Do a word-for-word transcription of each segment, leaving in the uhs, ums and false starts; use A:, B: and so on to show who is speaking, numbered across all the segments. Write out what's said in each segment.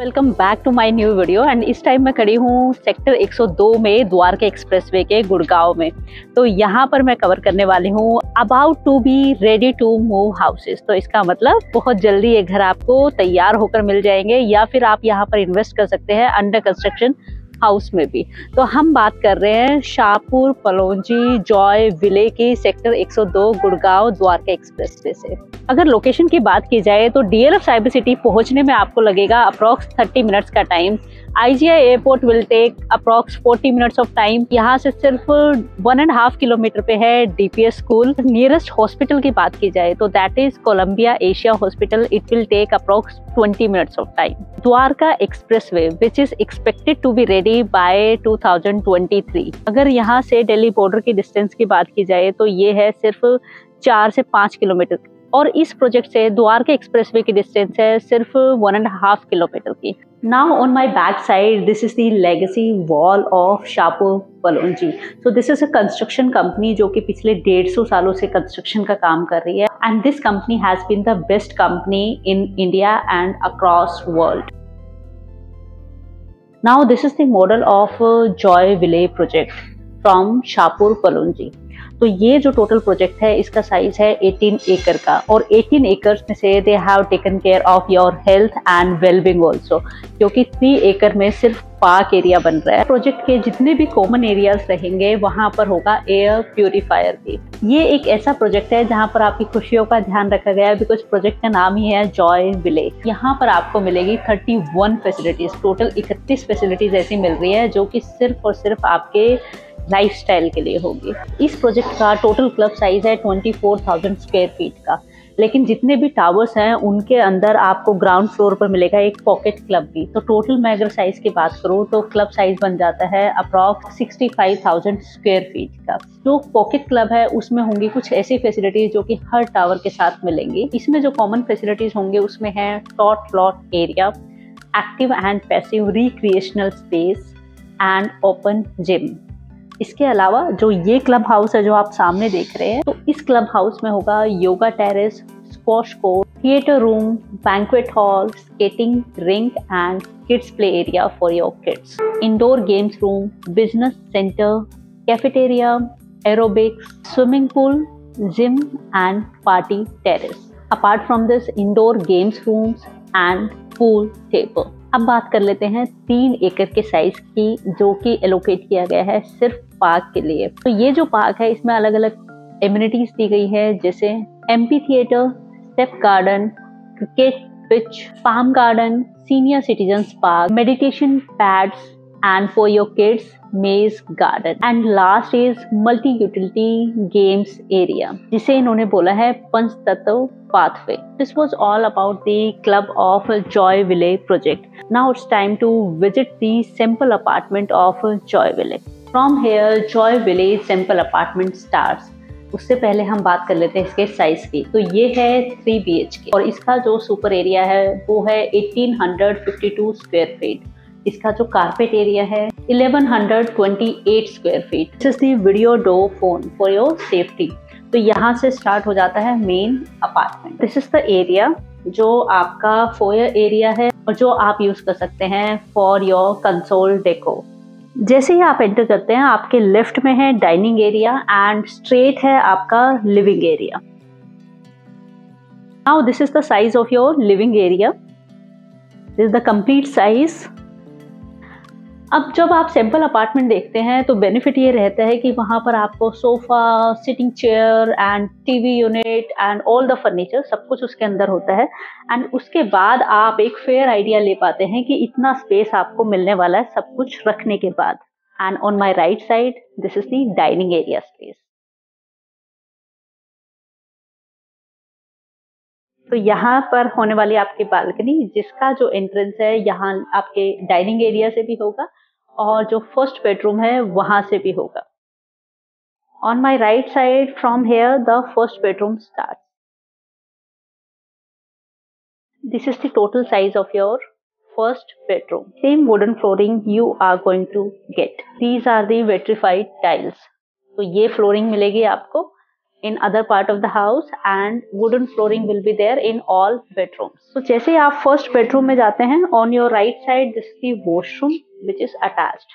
A: Welcome back to my new video. And इस time मैं खड़ी हूँ सेक्टर एक सौ दो में द्वारका एक्सप्रेसवे के गुड़गांव में। तो यहाँ पर मैं कवर करने वाली हूँ about to be ready to move houses. तो इसका मतलब बहुत जल्दी ये घर आपको तैयार होकर मिल जाएंगे या फिर आप यहाँ पर इन्वेस्ट कर सकते हैं अंडर कंस्ट्रक्शन हाउस में भी। तो हम बात कर रहे हैं शाहपुर पलोंजी जॉय विले की सेक्टर एक सौ दो गुड़गांव द्वारका एक्सप्रेसवे से। अगर लोकेशन की बात की जाए तो डीएलएफ साइबर सिटी पहुंचने में आपको लगेगा अप्रॉक्स थर्टी मिनट्स का time. IGI airport will take approx forty minutes of time. यहाँ से सिर्फ वन एंड हाफ किलोमीटर पे है डीपीएस स्कूल। नियरेस्ट हॉस्पिटल की बात की जाए तो that is Columbia Asia hospital. It will take approx twenty minutes of time. Dwarka expressway which is expected to be ready by two thousand twenty three. अगर यहाँ से दिल्ली बॉर्डर की डिस्टेंस की बात की जाए तो ये है सिर्फ चार से पाँच किलोमीटर और इस प्रोजेक्ट से द्वारका एक्सप्रेसवे की डिस्टेंस है सिर्फ वन एंड हाफ किलोमीटर की। Now on my back side this is the legacy wall of Shapoorji Pallonji. So this is a construction company जो कि पिछले डेढ़ सौ सालों से कंस्ट्रक्शन का काम कर रही है। And this company has been the best company in India and across world. Now this is the model of Joyville project from Shapoorji Pallonji. तो ये जो टोटल प्रोजेक्ट है इसका साइज है अठारह एकड़ का और अठारह एकड़ में से they have taken care of your health and wellbeing also, क्योंकि तीन एकड़ में सिर्फ पार्क एरिया बन रहा है। प्रोजेक्ट के जितने भी कॉमन एरियाज रहेंगे वहां पर होगा एयर प्यूरिफायर भी। ये एक ऐसा प्रोजेक्ट है जहां पर आपकी खुशियों का ध्यान रखा गया है बिकॉज प्रोजेक्ट का नाम ही है जॉय विले। यहाँ पर आपको मिलेगी थर्टी वन फैसिलिटीज। टोटल इकतीस फैसिलिटीज ऐसी मिल रही है जो कि सिर्फ और सिर्फ आपके लाइफस्टाइल के लिए होगी। इस प्रोजेक्ट का टोटल क्लब साइज है चौबीस हज़ार स्क्वायर फीट का, लेकिन जितने भी टावर्स हैं उनके अंदर आपको ग्राउंड फ्लोर पर मिलेगा एक पॉकेट क्लब भी। तो टोटल मैं अगर साइज की बात करूँ तो क्लब साइज बन जाता है अप्रॉक्स पैंसठ हज़ार स्क्वायर फीट का। जो पॉकेट क्लब है उसमें होंगी कुछ ऐसी फैसिलिटीज जो कि हर टावर के साथ मिलेंगी। इसमें जो कॉमन फैसिलिटीज होंगे उसमें है tot lot area, active and passive recreational space and open gym. इसके अलावा जो ये क्लब हाउस है जो आप सामने देख रहे हैं, तो इस क्लब हाउस में होगा yoga terrace, squash court, theatre room, banquet hall, skating rink and kids play area for your kids, indoor games room, business centre, cafeteria, aerobics, swimming pool, gym and party terrace. Apart from this indoor games rooms and pool table. अब बात कर लेते हैं तीन एकड़ के size की जो कि एलोकेट किया गया है सिर्फ पार्क के लिए। तो ये जो पार्क है इसमें अलग अलग एमिनिटीज दी गई है जैसे amphitheatre, step garden, cricket pitch, farm garden, senior citizens park, meditation pads and for your kids maze garden and last is multi utility games area जिसे इन्होंने बोला है Panchtatva pathway. This was all about the club of Joy Ville project. Now it's time to visit the simple apartment of Joy Ville. From here, Joy Ville simple apartment starts. उससे पहले हम बात कर लेते हैं इसके साइज की। तो ये है थ्री बी एच के और इसका जो सुपर एरिया है वो है अठारह सौ बावन स्क्वायर फीट। इसका जो कारपेट एरिया है ग्यारह सौ अट्ठाईस square feet. This is the video door phone for your safety. तो यहाँ से स्टार्ट हो जाता है main apartment. This is the area जो आपका फोयर एरिया है और जो आप यूज कर सकते हैं फॉर योर कंसोल डेको। जैसे ही आप एंटर करते हैं आपके लेफ्ट में है डाइनिंग एरिया एंड स्ट्रेट है आपका living area. Now this is the size of your living area. This is the complete size. अब जब आप सिंपल अपार्टमेंट देखते हैं तो बेनिफिट ये रहता है कि वहाँ पर आपको sofa, sitting chair and TV unit and all the furniture सब कुछ उसके अंदर होता है। एंड उसके बाद आप एक फेयर आइडिया ले पाते हैं कि इतना स्पेस आपको मिलने वाला है सब कुछ रखने के बाद। And on my right side this is the dining area space. तो यहाँ पर होने वाली आपकी बालकनी जिसका जो एंट्रेंस है यहाँ आपके डाइनिंग एरिया से भी होगा और जो फर्स्ट बेडरूम है वहां से भी होगा। On my right side from here the first bedroom start. This is the total size of your first bedroom. Same wooden flooring you are going to get. These are the vitrified tiles. तो ये flooring मिलेगी आपको in other part of the house and wooden flooring will be there in all bedrooms. So जैसे आप first bedroom में जाते हैं, on your right side this is the washroom which is attached.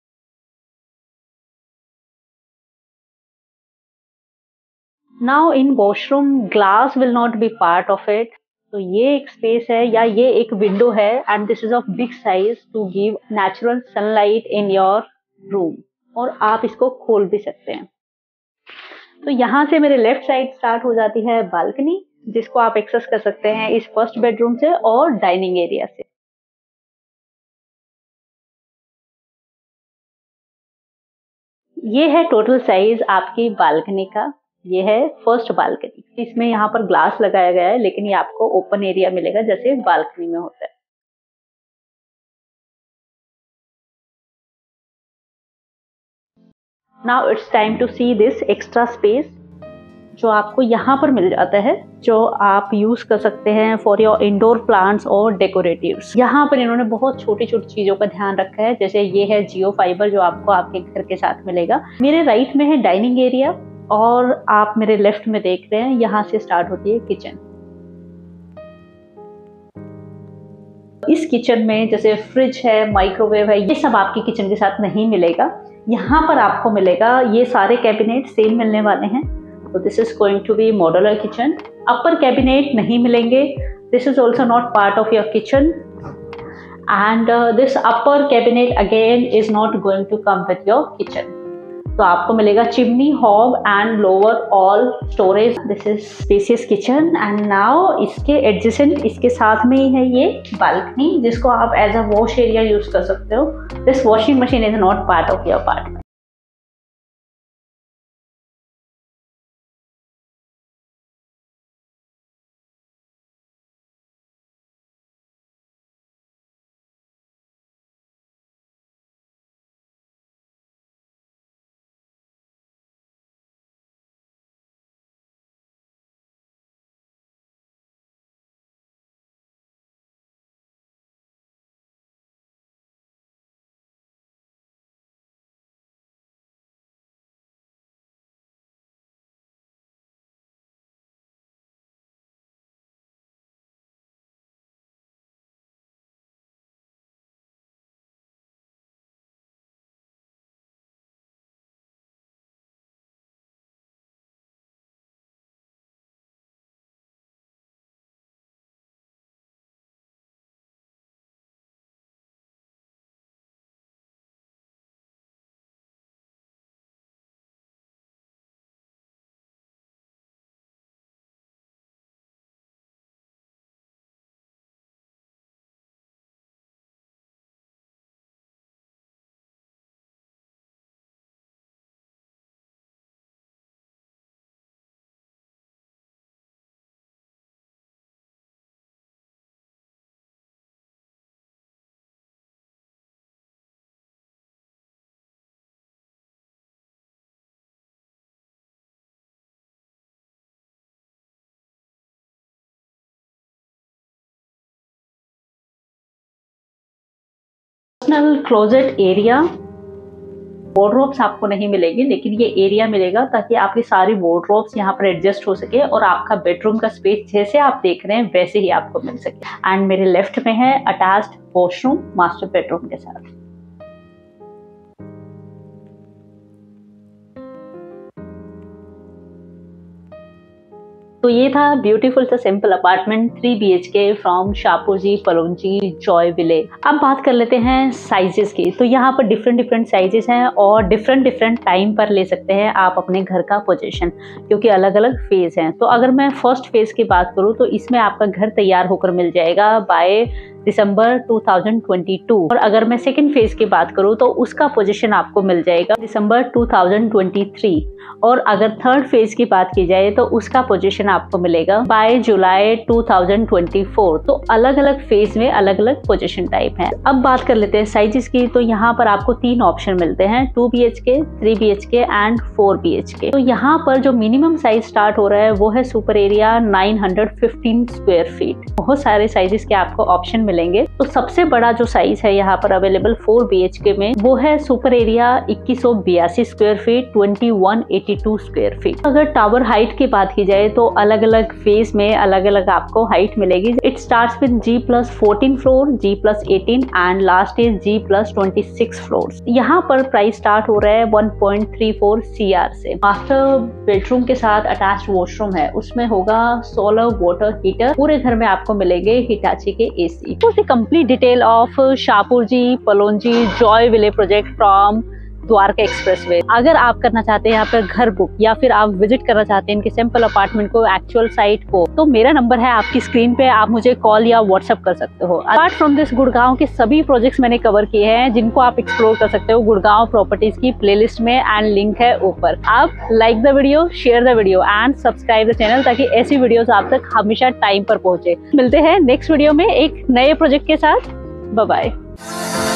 A: Now in washroom glass will not be part of it. तो ये एक space है या ये एक विंडो है and this is of big size to give natural sunlight in your room, और आप इसको खोल भी सकते हैं। तो यहाँ से मेरे लेफ्ट साइड स्टार्ट हो जाती है बालकनी, जिसको आप एक्सेस कर सकते हैं इस फर्स्ट बेडरूम से और डाइनिंग एरिया से। ये है टोटल साइज आपकी बालकनी का। ये है फर्स्ट बालकनी। इसमें यहाँ पर ग्लास लगाया गया है, लेकिन ये आपको ओपन एरिया मिलेगा जैसे बालकनी में होता है। Now it's time to see this extra space जो आपको यहाँ पर मिल जाता है, जो आप यूज कर सकते हैं फॉर योर इंडोर प्लांट्स और डेकोरेटिव्स। यहाँ पर इन्होंने बहुत छोटी छोटी चीजों का ध्यान रखा है, जैसे ये है जियो फाइबर जो आपको आपके घर के साथ मिलेगा। मेरे राइट में है डाइनिंग एरिया और आप मेरे लेफ्ट में देख रहे हैं यहाँ से स्टार्ट होती है किचन। इस किचन में जैसे फ्रिज है, माइक्रोवेव है, ये सब आपकी किचन के साथ नहीं मिलेगा। यहाँ पर आपको मिलेगा ये सारे कैबिनेट सेम मिलने वाले हैं। तो this is going to be modular kitchen. Upper cabinet नहीं मिलेंगे, this is also not part of your kitchen and this upper cabinet again is not going to come with your kitchen. तो आपको मिलेगा chimney, hob and lower all storage. This is spacious kitchen and now इसके adjacent, इसके साथ में ही है ये बालकनी, जिसको आप as a wash area use कर सकते हो। This washing machine is not part of your apartment. Personal closet area, wardrobes आपको नहीं मिलेगी, लेकिन ये एरिया मिलेगा ताकि आपकी सारी वार्डरोब्स यहाँ पर एडजस्ट हो सके और आपका बेडरूम का स्पेस जैसे आप देख रहे हैं वैसे ही आपको मिल सके। एंड मेरे लेफ्ट में है अटैच्ड वॉशरूम मास्टर बेडरूम के साथ। तो ये था ब्यूटीफुल सा simple apartment three B H K from Shapoorji Pallonji Joyville. अब बात कर लेते हैं साइजेस की। तो यहाँ पर डिफरेंट डिफरेंट साइजेस हैं और डिफरेंट डिफरेंट टाइम पर ले सकते हैं आप अपने घर का पोजीशन, क्योंकि अलग अलग फेज हैं। तो अगर मैं फर्स्ट फेज की बात करूँ तो इसमें आपका घर तैयार होकर मिल जाएगा by December two thousand twenty two, और अगर मैं सेकेंड फेज की बात करूँ तो उसका पोजीशन आपको मिल जाएगा December two thousand twenty three, और अगर थर्ड फेज की बात की जाए तो उसका पोजीशन आपको मिलेगा by July two thousand twenty four. तो अलग अलग फेज में अलग अलग पोजीशन टाइप है। अब बात कर लेते हैं साइजेस की। तो यहाँ पर आपको तीन ऑप्शन मिलते हैं, two B H K, three B H K and four B H K. तो यहाँ पर जो मिनिमम साइज स्टार्ट हो रहा है वो है super area nine hundred fifteen square feet. बहुत सारे साइजेस के आपको ऑप्शन मिलेंगे। तो सबसे बड़ा जो साइज है यहाँ पर अवेलेबल फोर बी एच के में वो है सुपर एरिया इक्कीस सौ बयासी square feet, twenty one eighty two square feet. अगर टावर हाइट की बात की जाए तो अलग अलग फेज में अलग अलग आपको हाइट मिलेगी। It starts with G plus fourteen floor, G plus eighteen and last is G plus twenty six floor. यहाँ पर प्राइस स्टार्ट हो रहा है one point three four C R से। मास्टर बेडरूम के साथ अटैच वॉशरूम है, उसमें होगा सोलर वाटर हीटर। पूरे घर में आपको मिलेंगे हिटाची के एसी। तो the complete detail of Shapoorji Pallonji Joyville project from Dwarka expressway. अगर आप करना चाहते हैं यहाँ पर घर बुक या फिर आप विजिट करना चाहते हैं इनके सैंपल अपार्टमेंट को, एक्चुअल साइट को, तो मेरा नंबर है आपकी स्क्रीन पे, आप मुझे कॉल या व्हाट्सएप कर सकते हो। अपार्ट फ्रॉम दिस गुड़गांव के सभी प्रोजेक्ट्स मैंने कवर किए हैं जिनको आप एक्सप्लोर कर सकते हो गुड़गांव प्रॉपर्टीज की प्लेलिस्ट में, एंड लिंक है ऊपर। आप like the video, share the video and subscribe the channel ताकि ऐसी वीडियोस आप तक हमेशा टाइम पर पहुंचे। मिलते हैं नेक्स्ट वीडियो में एक नए प्रोजेक्ट के साथ। Bye bye.